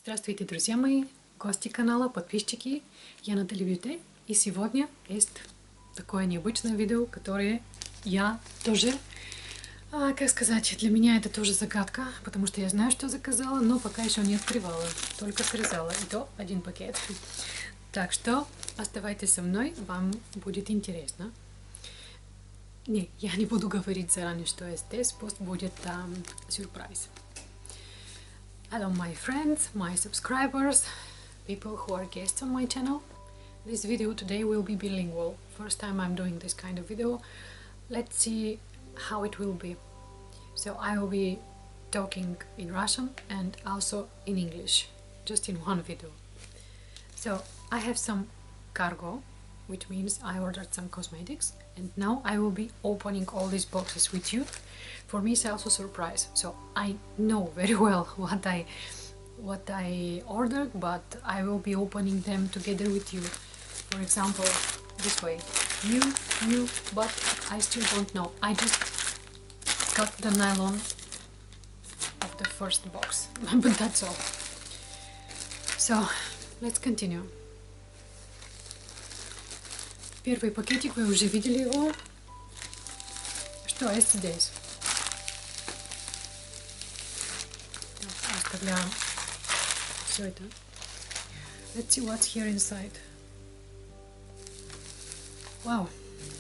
Здравствуйте, друзья мои, гости канала, подписчики. Я Наталья Бьюти, и сегодня есть такое необычное видео, которое я тоже, как сказать, для меня это тоже загадка, потому что я знаю, что заказала, но пока еще не открывала, только срезала, и то один пакет. Так что оставайтесь со мной, вам будет интересно. Не, я не буду говорить заранее, что есть здесь, пусть будет сюрприз. Hello my friends, my subscribers, people who are guests on my channel. This video today will be bilingual. First time I'm doing this kind of video. Let's see how it will be. So I will be talking in Russian and also in English, just in one video. So I have some cargo, which means I ordered some cosmetics, and now I will be opening all these boxes with you. For me it's also a surprise, so I know very well what I ordered, but I will be opening them together with you. For example, this way, new, but I still don't know. I just got the nylon of the first box, but that's all. So let's continue. Первый пакетик, вы уже видели его. Что есть здесь? Оставляем все это. Let's see what's here inside. Вау!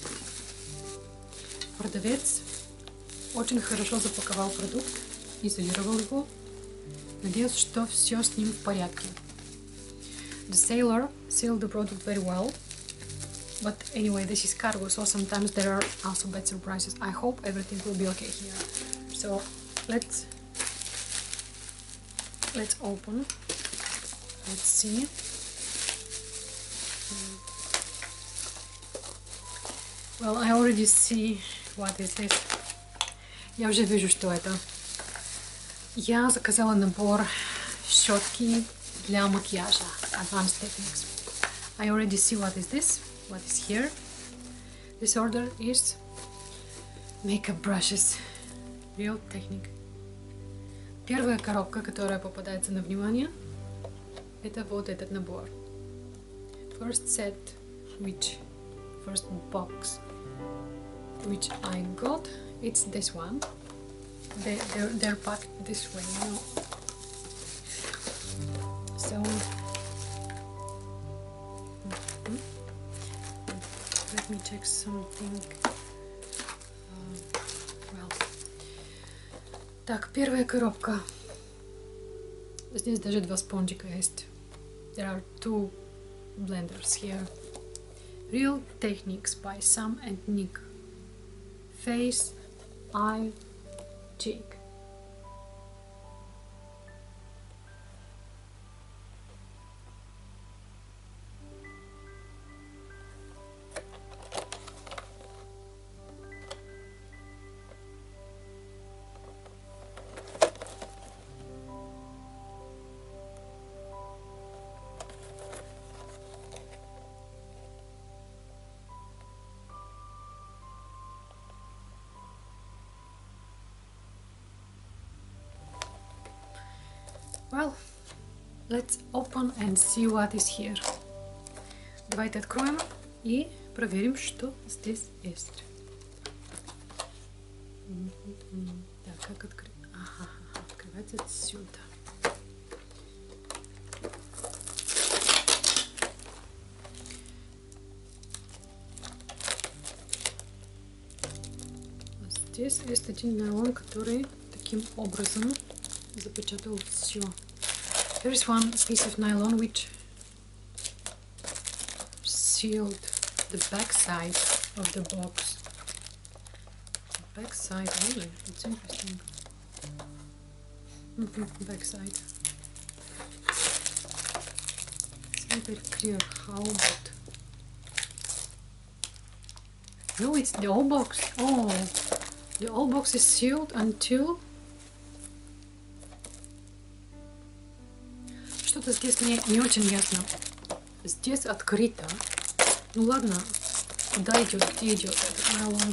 Продавец очень хорошо запаковал продукт, изолировал его. Надеюсь, что все с ним в порядке. The seller sealed the product very well. But anyway, this is cargo, so sometimes there are also bad surprises. I hope everything will be okay here. So let's open. Let's see. Well, I already see what is this. Я уже вижу, что это. Я заказала набор щетки для макияжа. Advanced Techniques. I already see what is this. What is here? This order is makeup brushes. Real Technique. Первая коробка, которая попадается на внимание, это вот этот набор. First set, first box, which I got, it's this one. They're packed this way, you know. So. Let me check something. Well. Так, первая коробка. Здесь даже два спонжика есть. There are two blenders here. Real Techniques by Sam and Nick. Face, eye, cheek. Well, let's open and see what is here. Давайте откроем и проверим, что здесь есть. Так, как открыть? Ага, открывается отсюда. Здесь есть один найлон, который таким образом запечатал все. There is one piece of nylon which sealed the back side of the box. The back side only. It's interesting. Back side. It's not very clear how, but no, it's the whole box. Oh, the whole box is sealed until. Что-то здесь мне не очень ясно. Здесь открыто. Ну ладно, куда идет, где идет этот найлон?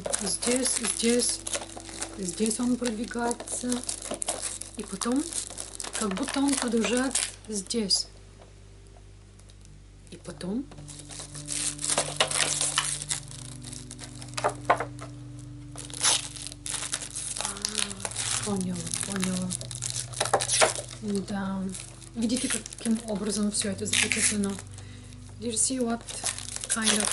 Здесь он продвигается. И потом, как будто он продолжает здесь. И потом поняла. Да. Видите, каким образом все это запечатлено? Do you see what kind of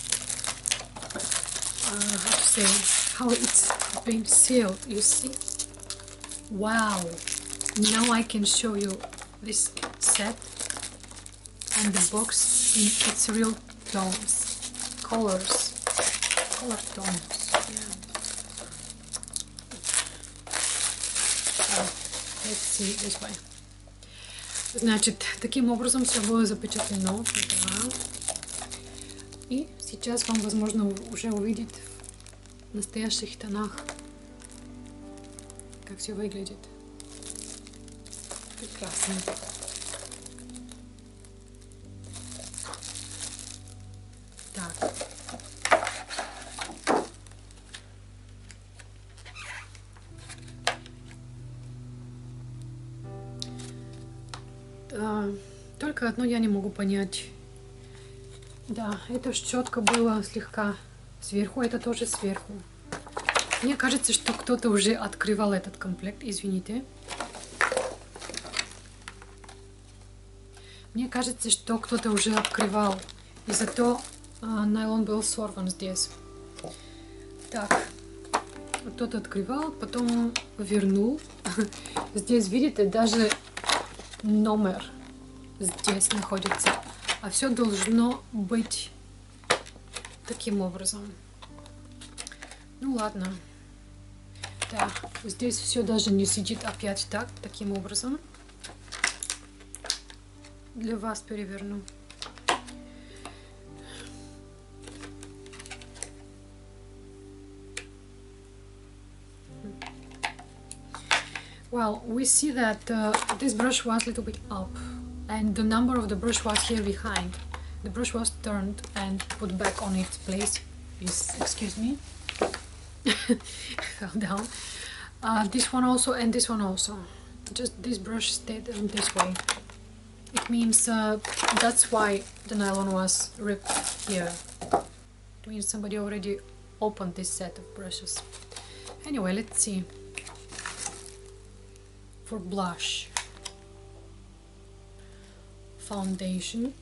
how to say, how it's been sealed? You see? Wow! Now I can show you this set and the box in its real tones, color tones. Yeah. Let's see this way. Значит, таким образом все было запечатлено. Да. И сейчас вам, возможно, уже увидеть в настоящих тонах, как все выглядит. Прекрасно. Так. Только одно я не могу понять. Да, эта щетка была слегка сверху, это тоже сверху. Мне кажется, что кто-то уже открывал этот комплект, извините. Мне кажется, что кто-то уже открывал, и зато найлон был сорван здесь. Так, кто-то открывал, потом вернул. Здесь, видите, даже номер здесь находится. А все должно быть таким образом. Ну ладно. Да, здесь все даже не сидит опять так, таким образом. Для вас переверну. Well, we see that this brush was a little bit up, and the number of the brush was here behind. The brush was turned and put back on its place. Excuse me, fell down. This one also and this one also. Just this brush stayed on this way. It means that's why the nylon was ripped here. It means somebody already opened this set of brushes. Anyway, let's see. For blush, foundation,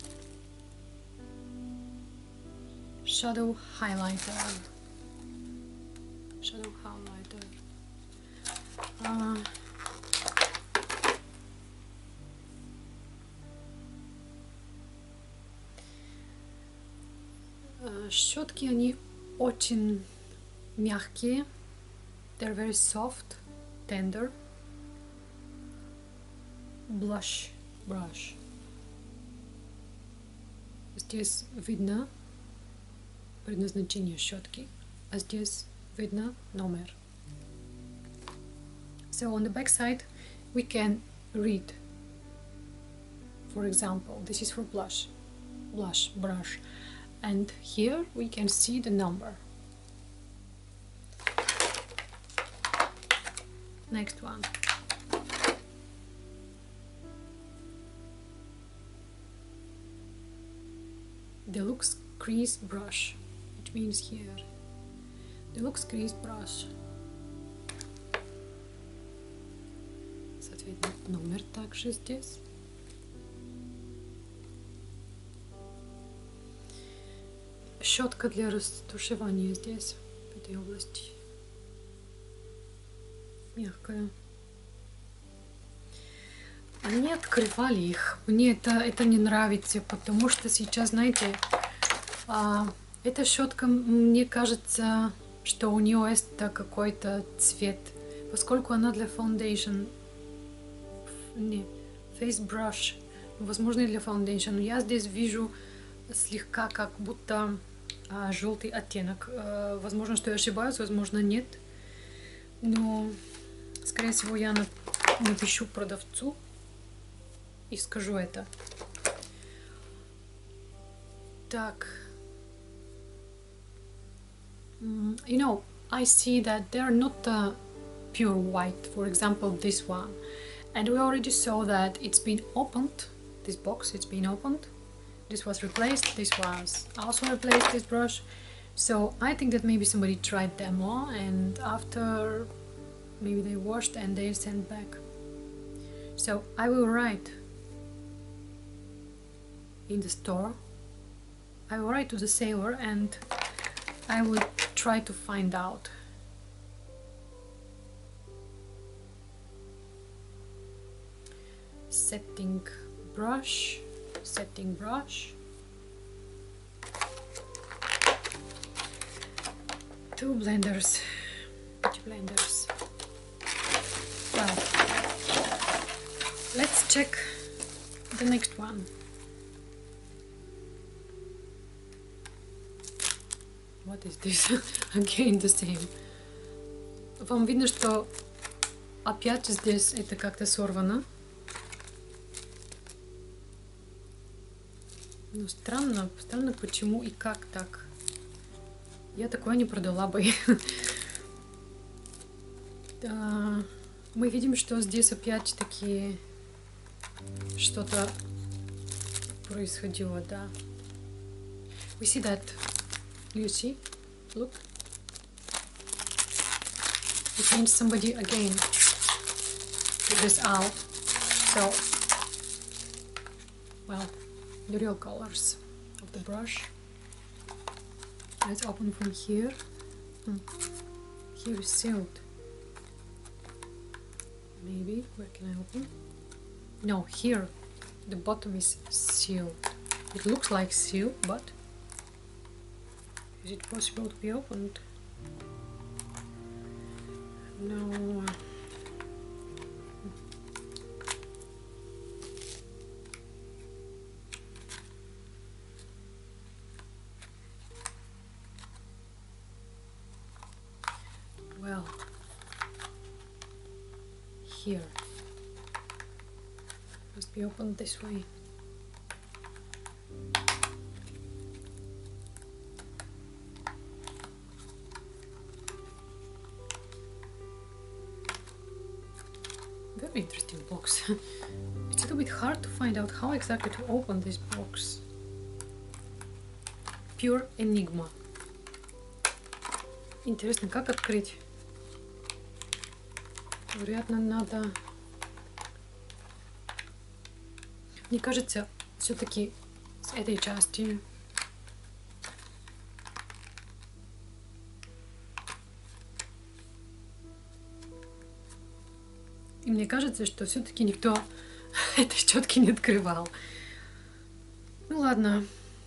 shadow highlighter, щетки, они очень мягкие, they're very soft, tender. Blush brush. Здесь видно предназначение щетки, а здесь видно номер. So on the back side we can read, for example, this is for blush brush, and here we can see the number. Next one. Deluxe crease brush, which means here. Deluxe crease brush. Соответственно, номер также здесь. Щетка для растушевания здесь, в этой области. Мягкая. Они открывали их. Мне это не нравится, потому что сейчас, знаете, эта щетка, мне кажется, что у нее есть какой-то цвет, поскольку она для foundation, не, face brush, возможно, и для foundation. Но я здесь вижу слегка как будто желтый оттенок. Возможно, что я ошибаюсь, возможно, нет. Но, скорее всего, я напишу продавцу и скажу это. Так. You know, I see that they are not pure white, for example, this one. And we already saw that it's been opened. This box, it's been opened. This was replaced. This was also replaced, this brush. So I think that maybe somebody tried them all, and after maybe they washed and they sent back. So I will write in the store. I will write to the seller and I will try to find out. Setting brush. Two blenders. Well, let's check the next one. What is this? Again the same. Вам видно, что опять здесь это как-то сорвано. Ну, странно, почему и как так. Я такое не продала бы. Да, мы видим, что здесь опять таки что-то происходило, да. We see that. You see? Look. It means somebody again took this out. So, well, the real colors of the brush. Let's open from here. Here is sealed. Maybe, where can I open? No, here the bottom is sealed. It looks like seal, but is it possible to be opened? No. Well, here must be opened this way. Very interesting box. It's a little bit hard to find out how exactly to open this box. Pure Enigma. Интересно, как открыть? Вероятно, надо... Мне кажется, все-таки с этой части и мне кажется, что все-таки никто этой щетки не открывал. Ну ладно.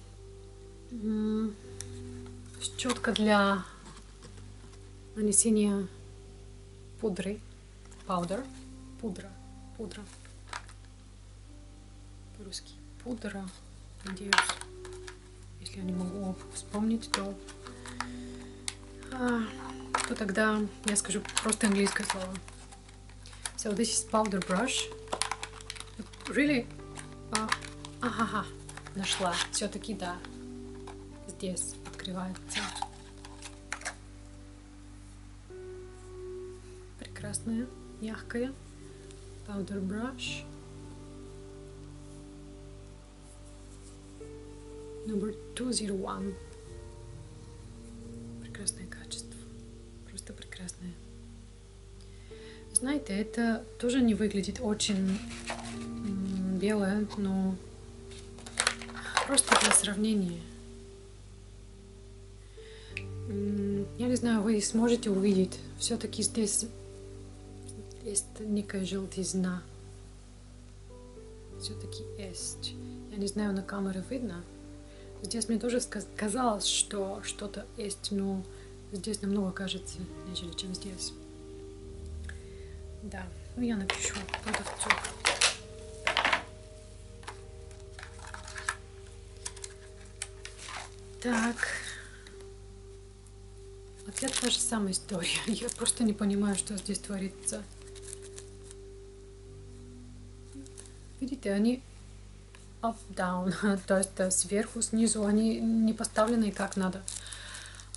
Щетка для нанесения пудры. Powder. Пудра. По-русски. Пудра. Надеюсь. Если я не могу вспомнить, то тогда я скажу просто английское слово. So this is powder brush. Really? Ага, нашла. Все-таки да. Здесь открывается. Прекрасная, мягкая powder brush. Number 201. Прекрасное качество. Просто прекрасное. Знаете, это тоже не выглядит очень белое, но просто для сравнения. Я не знаю, вы сможете увидеть. Все-таки здесь есть некая желтизна. Все-таки есть. Я не знаю, на камере видно. Здесь мне тоже казалось, что что-то есть, но здесь намного кажется, нежели чем здесь. Да, ну я напишу продавцу. Так. Опять та же самая история. Я просто не понимаю, что здесь творится. Видите, они up, down, то есть сверху, снизу, они не поставлены как надо.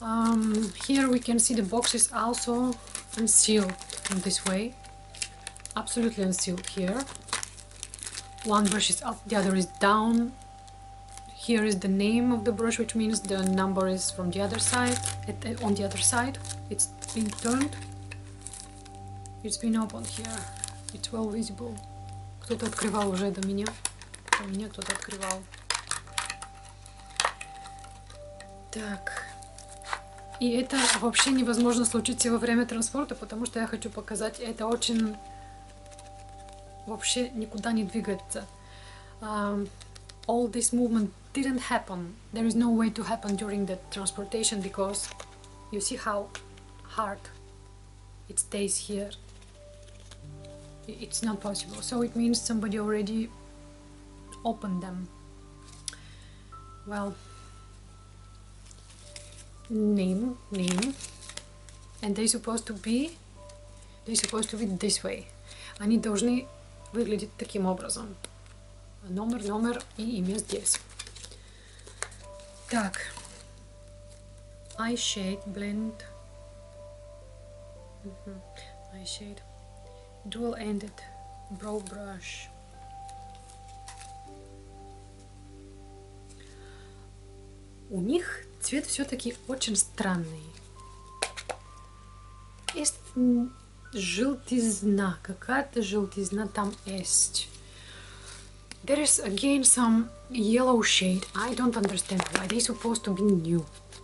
Here we can see the box is also unsealed in this way. absolutely unsealed here. One brush is up, the other is down. Here is the name of the brush, which means the number is from the other side. On the other side, it's been turned. It's been opened here. It's well visible. Кто-то открывал уже до меня. До меня кто-то открывал. Так. И это вообще невозможно случиться во время транспорта, потому что я хочу показать, это очень вообще никуда не двигается. All this movement didn't happen. There is no way to happen during the transportation because you see how hard it stays here. It's not possible. So it means somebody already opened them. Well, name, and they're supposed to be this way. Они должны выглядеть таким образом. Номер и имя здесь. Так. Eye shade blend. Eye shade. Dual ended brow brush. У них цвет все-таки очень странный. Есть желтизна, какая-то желтизна там есть. There is again some yellow shade. I don't understand why they're supposed to be new.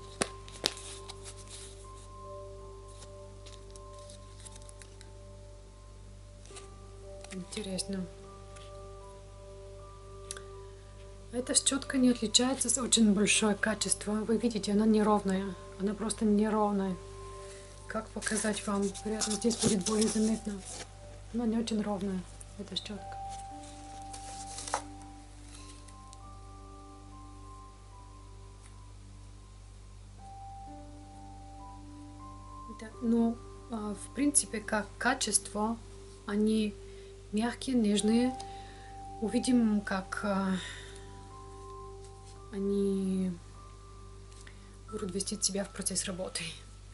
Интересно. Эта щетка не отличается с очень большое качество. Вы видите, она неровная. Она просто неровная. Как показать вам? Вероятно, здесь будет более заметно. Но не очень ровная эта щетка. Да, но в принципе, как качество, они мягкие, нежные. Увидим, как они будут вести себя в процесс работы.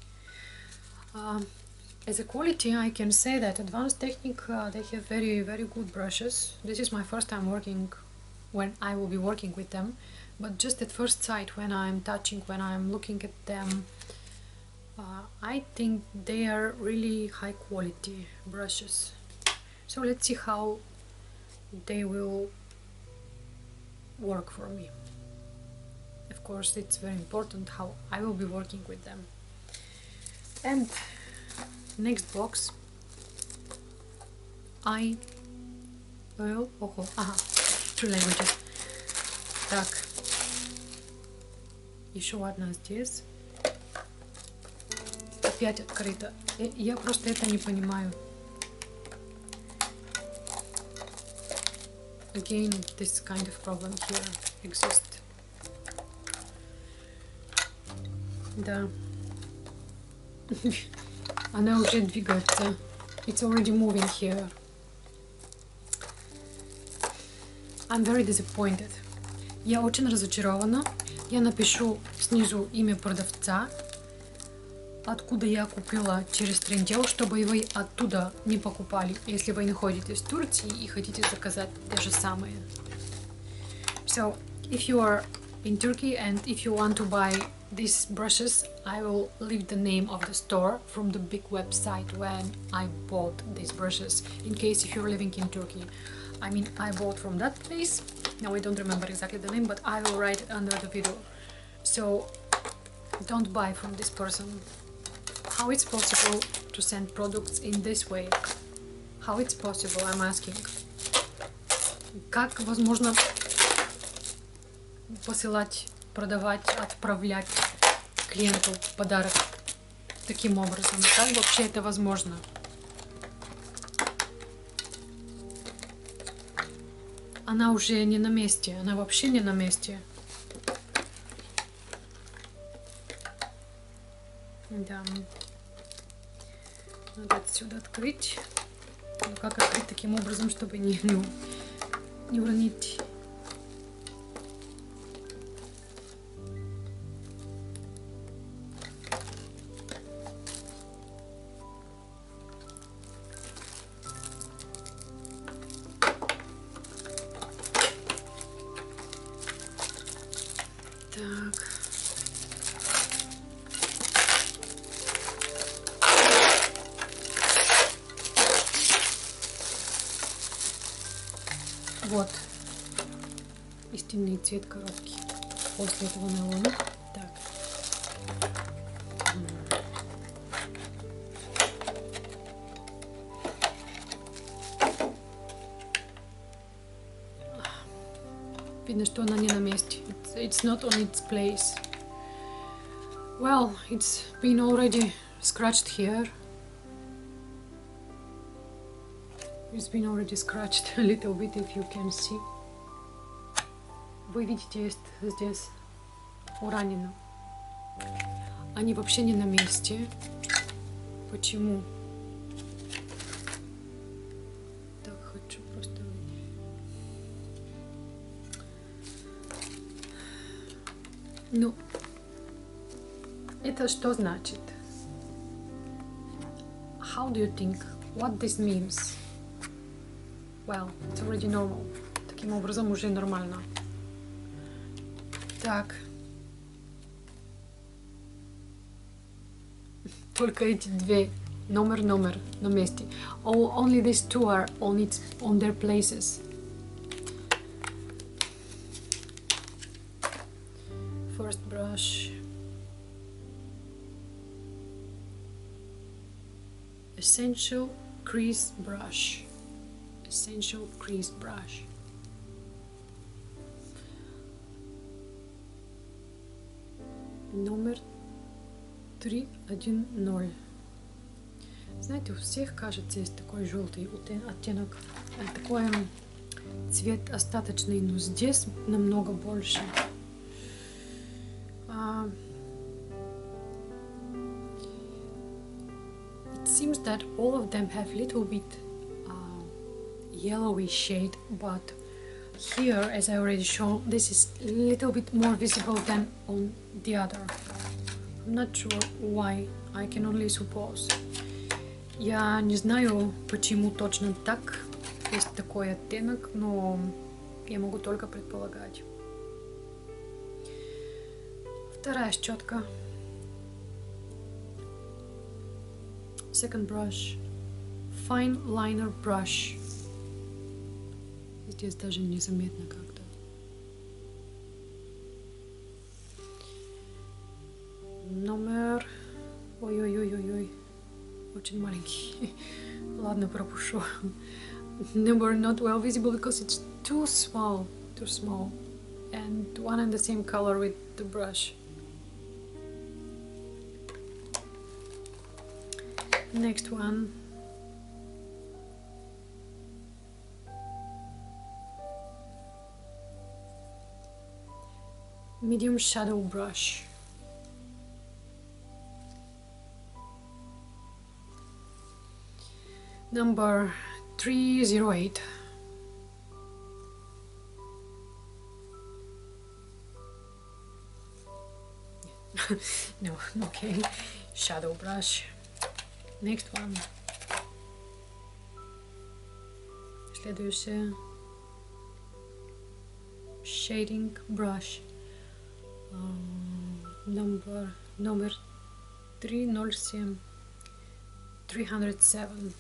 As a quality, I can say that Advanced Technique, they have very good brushes. This is my first time working, when I will be working with them, but just at first sight, when I'm touching, when I'm looking at them, I think they are really high quality brushes. So let's see how they will work for me. Of course, it's very important how I will be working with them. And next box, I will... Two languages. Так, еще одна здесь. Опять открыто. Я просто это не понимаю. Again, this kind of problem here exists. Да. Она уже двигается. It's already moving here. I'm very disappointed. Я очень разочарована. Я напишу снизу имя продавца, откуда я купила через Trendyol, чтобы вы оттуда не покупали, если вы находитесь в Турции и хотите заказать те же самые. So, if you are in Turkey and if you want to buy these brushes, I will leave the name of the store from the big website when I bought these brushes, in case if you're living in Turkey. I mean, I bought from that place. Now I don't remember exactly the name, but I will write it under the video. So don't buy from this person. How it's possible to send products in this way? How it's possible, I'm asking. Как возможно посылать, продавать, отправлять клиенту подарок таким образом? Как вообще это возможно? Она уже не на месте, она вообще не на месте. Да. Надо отсюда открыть. Но как открыть таким образом, чтобы не уронить? Так. Вот истинный цвет коробки после этого нейлона. Так. Видно, что она не на месте. It's not on its place. Well, it's been already scratched here. It's been already scratched a little bit, if you can see. Вы видите, есть здесь уранено. Они вообще не на месте. Почему? Так, хочу просто... Ну, это что значит? How do you think? What this means? Well, it's already normal. Таким образом уже нормально. Так. Только эти две. Номер на месте. Only these two are on their places. First brush. Essential crease brush. Essential crease brush. Номер 310. Знаете, у всех, кажется, есть такой желтый оттенок. Такой цвет остаточный, но здесь намного больше. It seems that all of them have little bit yellowy shade, but here, as I already showed, this is a little bit more visible than on the other. I'm not sure why, I can only suppose. Я не знаю, почему точно так есть такой оттенок, но я могу только предполагать. Вторая щетка. Second brush. Fine liner brush. Здесь даже незаметно как-то. Номер... Ой-ой-ой-ой-ой. Очень маленький. Ладно, пропущу. Number not well visible because it's too small. Too small. And one and the same color with the brush. Next one. Medium shadow brush. Number 308. No, okay. Shadow brush. Next one. Следующее. Shading brush. Номер 307. 307.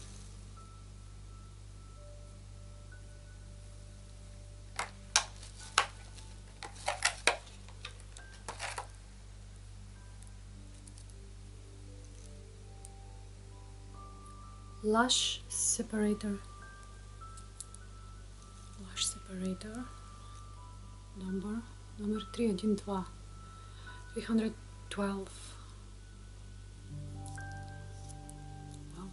Lash separator. Lash separator. Number 312. 312. Wow.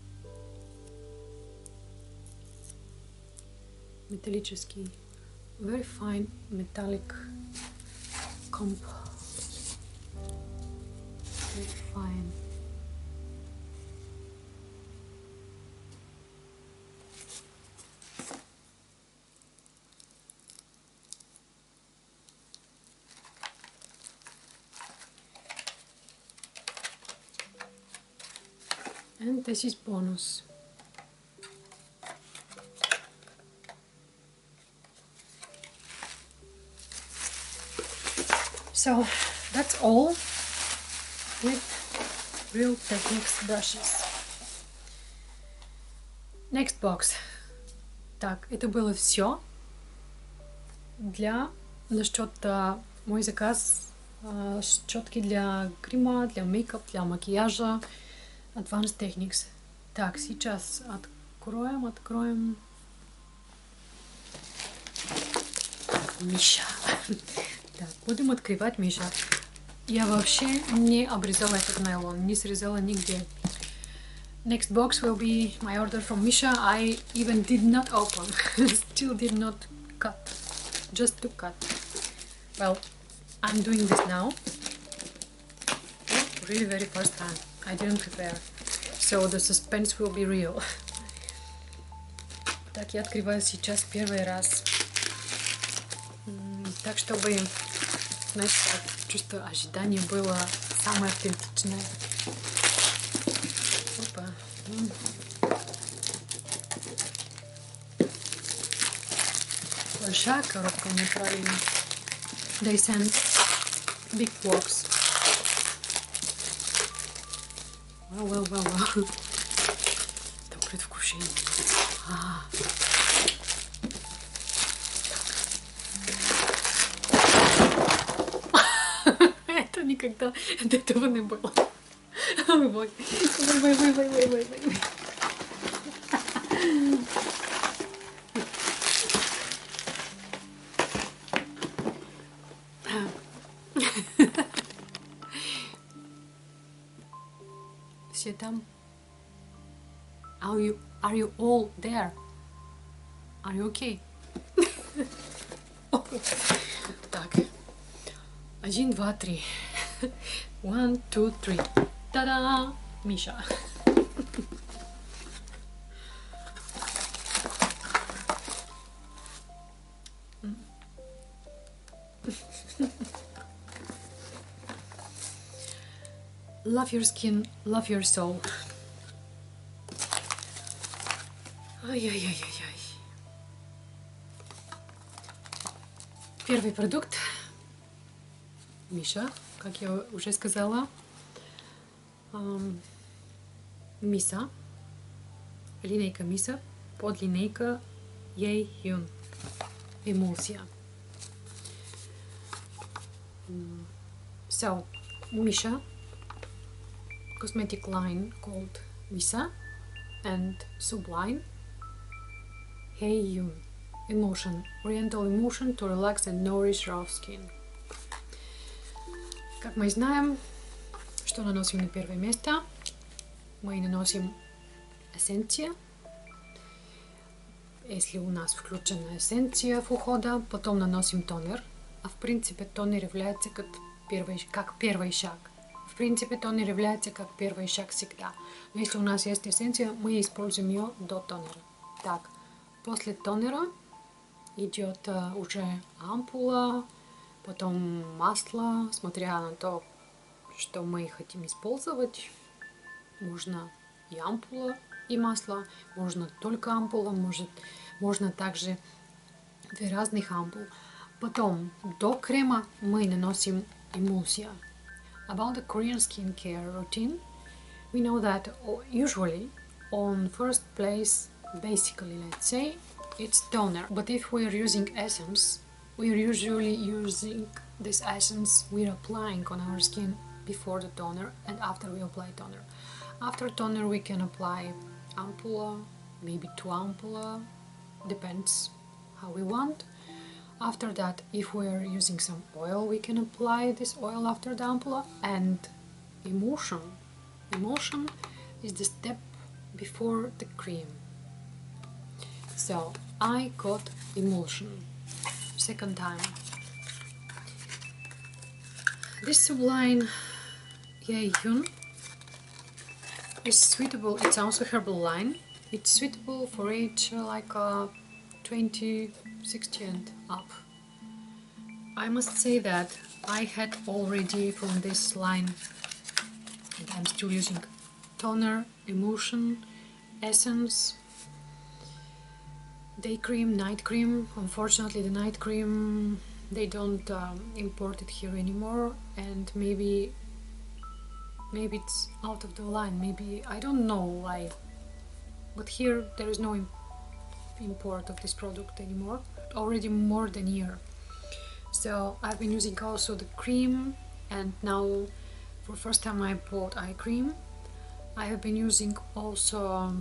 Металлический. Very fine metallic comp. Very fine. And this is bonus. So that's all with Real Techniques brushes. Next box. Так, это было все насчет мой заказ щетки для грима, для мейкап, для макияжа Advanced Techniques. Так, сейчас откроем Миша. Так, будем открывать Миша. Я вообще не обрезала этот нейлон, не срезала нигде. Next box will be my order from Misha. I even did not open, still did not cut, just to cut. Well, I'm doing this now. Really very first time. I didn't prepare, so the suspense will be real. Так, я открываю сейчас первый раз. Так, чтобы, знаете, чувство ожидания было самое автентичное. Опа. Большая коробка, неправильно. They send big box. Well. Это предвкушение. Это никогда до этого не было. Ой. Все там? Are you all there? Are you okay? Так. 1, 2, 3. 1, 2, 3. Та-да! Миша. Love your skin, love your soul. Ай-яй-яй-яй-яй. Первый продукт. Миша, как я уже сказала. Миса. Линейка Миса. Под линейка Яe Hyun. Эмульсия. So, Misha cosmetic line called Misa and subline Yae Hyun Emotion, Oriental Emotion to relax and nourish rough skin. Как мы знаем, что наносим на первое место? Мы наносим эссенция. Если у нас включена эссенция в ухода, потом наносим тонер. А в принципе тонер является как первый шаг. В принципе, тонер является как первый шаг всегда. Но если у нас есть эссенция, мы используем ее до тонера. Так, после тонера идет уже ампула, потом масло, смотря на то, что мы хотим использовать. Можно и ампула, и масло, можно только ампула, можно также 2 разных ампул. Потом до крема мы наносим эмульсия. About the Korean skincare routine, we know that usually on first place, basically let's say, it's toner. But if we are using essence, we are usually using this essence we're applying on our skin before the toner and after we apply toner. After toner we can apply ampulla, maybe 2 ampulla, depends how we want. After that, if we are using some oil, we can apply this oil after the ampulla. And emulsion. Emulsion is the step before the cream. So I got emulsion second time. This subline Yae Hyun is suitable. It's also herbal line. It's suitable for age like 20, 60 and up. I must say that I had already from this line, and I'm still using toner, emulsion, essence, day cream, night cream. Unfortunately the night cream they don't import it here anymore, and maybe it's out of the line, maybe, I don't know why, but here there is no import of this product anymore, already more than a year. So I've been using also the cream, and now for first time I bought eye cream. I have been using also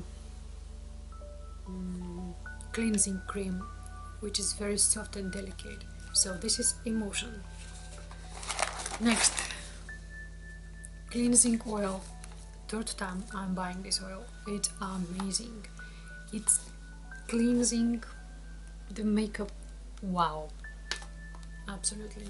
cleansing cream, which is very soft and delicate. So this is Emotion. Next, cleansing oil. Third time I'm buying this oil. It's amazing. It's cleansing the makeup. Wow, absolutely.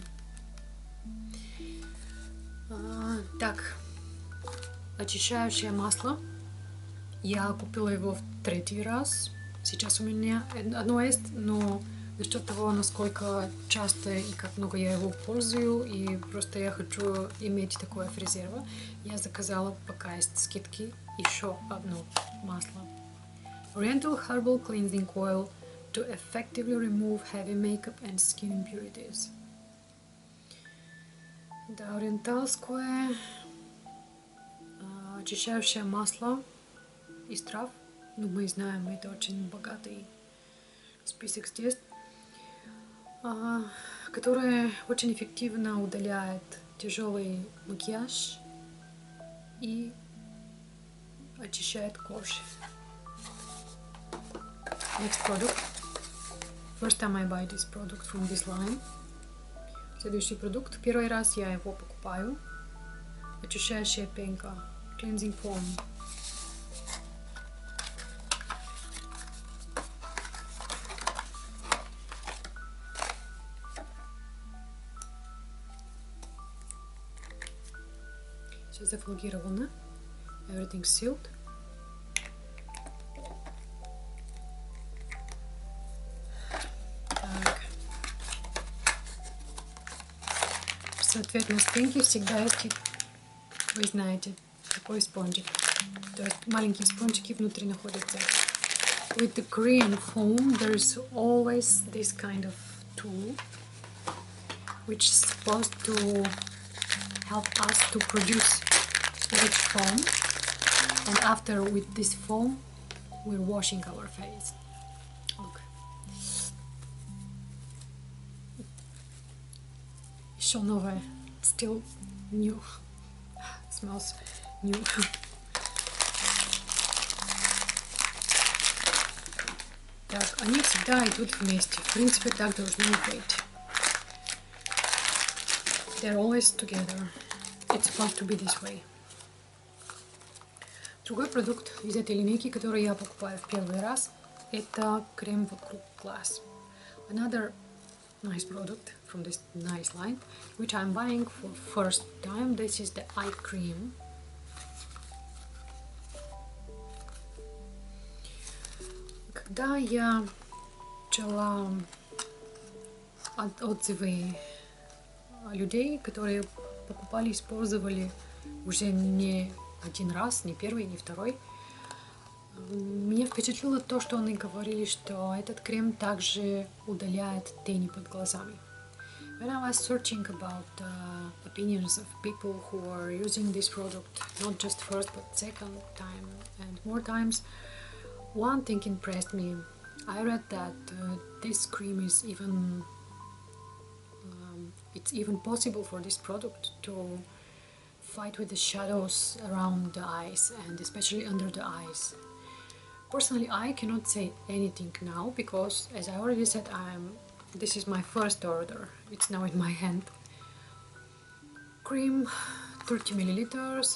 Так, очищающее масло. Я купила его в третий раз. Сейчас у меня одно есть, но за счет того, насколько часто и как много я его пользую, и просто я хочу иметь такое в резерве, я заказала, пока есть скидки, еще одно масло. Oriental Herbal Cleansing Oil to effectively remove heavy makeup and skin impurities. Да, ориентальское очищающее масло из трав. Ну, мы знаем, это очень богатый список здесь, которое очень эффективно удаляет тяжелый макияж и очищает кожу. Next product. First time I buy this product from this line. Следующий продукт. Первый раз я его покупаю. Очищающая пенка. Cleansing foam. Все зафольгировано. Everything sealed. Соответственно, в пенке всегда есть, вы знаете, такой спонжик. То есть маленькие спонжики внутри находятся. With the Korean foam, there is always this kind of tool, which is supposed to help us to produce rich foam. And after with this foam, we're washing our face. Look. Еще новое. Still new. Smells new. Так, они всегда идут вместе. В принципе, так должно быть. They're always together. It's supposed to be this way. Другой продукт из этой линейки, который я покупаю в первый раз, это крем вокруг глаз. Another nice product from this nice line, which I'm buying for first time. This is the eye cream. Когда я читала отзывы людей, которые покупали, использовали уже не один раз, не первый, не второй, меня впечатлило то, что они говорили, что этот крем также удаляет тени под глазами. When I was searching about opinions of people who are using this product, not just first but second time and more times, one thing impressed me. I read that this cream is even it's even possible for this product to fight with the shadows around the eyes and especially under the eyes. Personally, I cannot say anything now because, as I already said, this is my first order. It's now in my hand. Cream, 30 milliliters.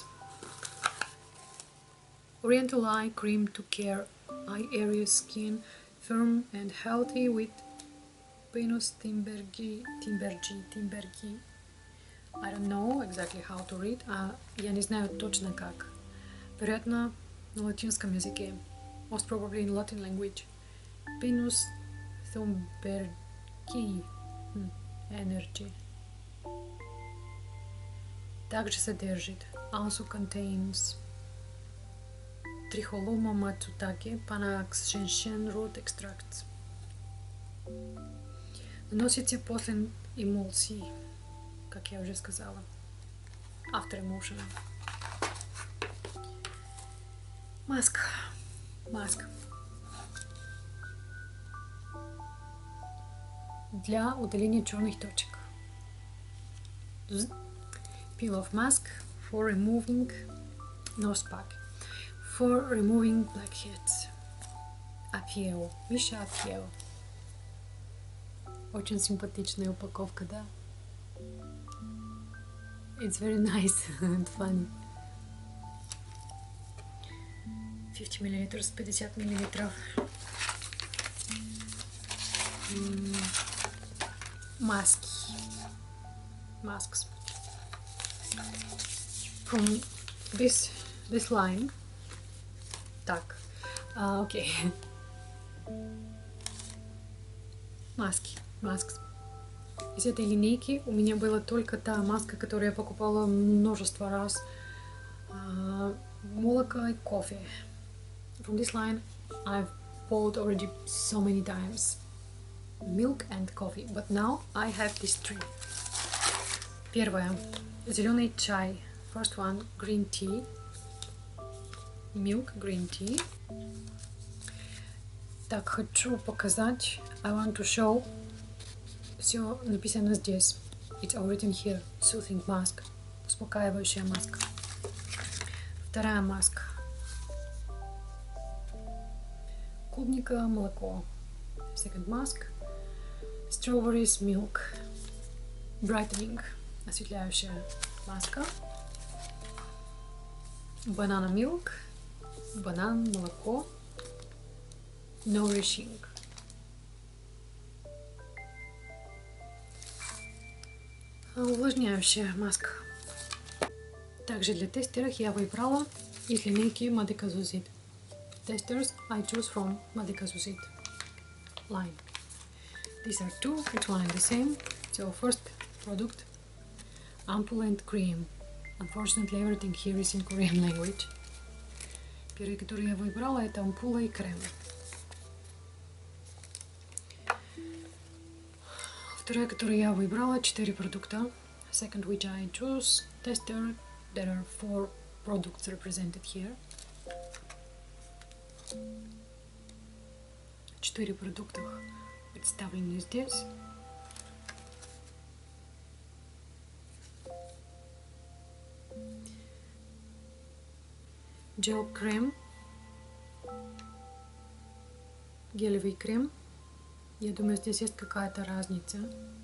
Oriental Eye Cream to care eye area skin firm and healthy with Pinus Timbergi. I don't know exactly how to read. Я не знаю точно как. Вероятно, на латинском языке. Most probably in Latin language. Pinus Thunbergi Energy. Также содержит. Also contains Tricholoma matsutake, Panax Gentian root extracts. Наносите после эмульсии, как я уже сказала. After emulsion. Маск. Для удаления черных точек. Peel off mask for removing nose pack. For removing blackheads. Апьео. Миша Апьео. Очень симпатичная упаковка, да? It's very nice and funny. 50 ml, 50 миллилитров. Masks. From this line. Так, окей. Masks. Из этой линейки у меня была только та маска, которую я покупала множество раз. Молоко и кофе. From this line I've bought already so many times. Milk and coffee. But now I have these three. Первое. Зеленый чай. First one, green tea. Milk, green tea. Так, хочу показать. I want to show. Все написано здесь. It's all written here. Soothing mask. Успокаивающая маска. Вторая маска. Клубника, молоко. Second mask. Strawberries, milk. Brightening. Осветляющая маска. Banana milk. Банан, молоко. Nourishing. Увлажняющая маска. Также для тестеров я выбрала из линейки Madikazuzit. Testers I choose from Madikazuzit line. These are two, each one the same. So first product, ampoule and cream. Unfortunately, everything here is in Korean language. Первый, который я выбрала, это ампула и крем. Второе, которое я выбрала, 4 продукта. Second, which I choose, tester. There are 4 products represented here. 4 продукта представлены здесь. Gel крем, гелевый крем. Я думаю, здесь есть какая-то разница.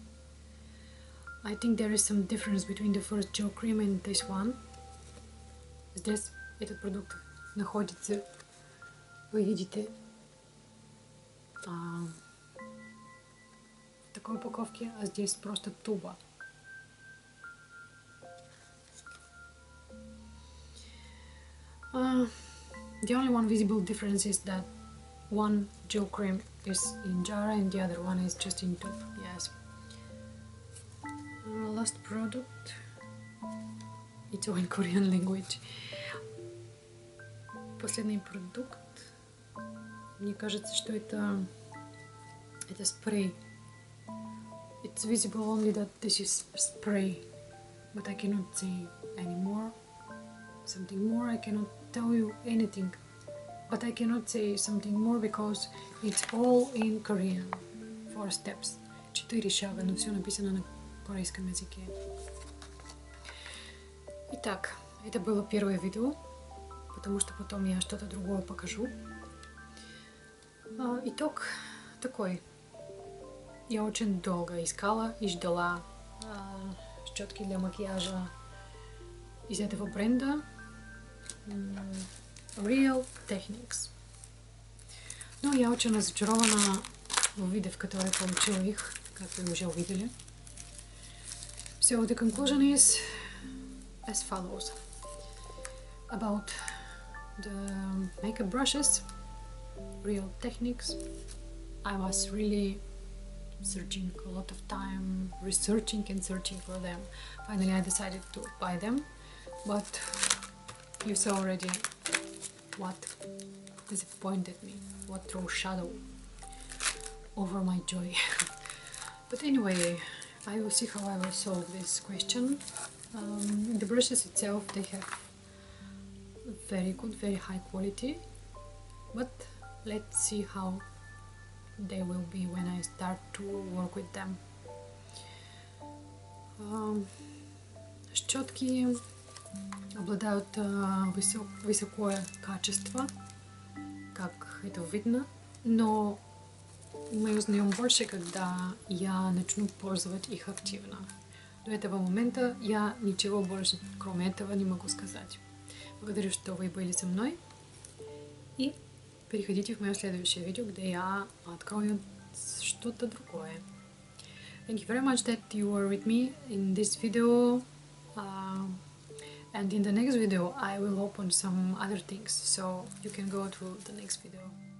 I think there is some difference between the first gel cream and this one. Здесь этот продукт находится, вы видите, в такой упаковке, а здесь просто туба. The only one visible difference is that one gel cream is in jar and the other one is just in tube. Yes. Last product. It's all in Korean language. Последний продукт. Мне кажется, что это спрей. It's visible only that this is spray, but I cannot say anymore. Something more, I cannot tell you anything, but I cannot say something more because it's all in Korean. 4 steps. 4 шага, но все написано на корейском языке. Итак, это было первое видео, потому что потом я что-то другое покажу. Итог такой. Я очень долго искала и ждала щетки для макияжа из этого бренда. Real Techniques. Но я очень разочарована в виде, в который получила их, как вы уже увидели. So the conclusion is as follows. About the makeup brushes, Real Techniques, I was really searching a lot of time, researching and searching for them. Finally I decided to buy them, but you saw already what disappointed me, what threw shadow over my joy. But anyway, I will see how I will solve this question. The brushes itself, they have very good, very high quality, but let's see how they will be when I start to work with them. Щетки обладают высокое качество, как это видно, но мы узнаем больше, когда я начну пользовать их активно. До этого момента я ничего больше, кроме этого, не могу сказать. Благодарю, что вы были со мной, и переходите в мое следующее видео, где я открою что-то другое. Thank you very much that you were with me in this video, and in the next video I will open some other things, so you can go to the next video.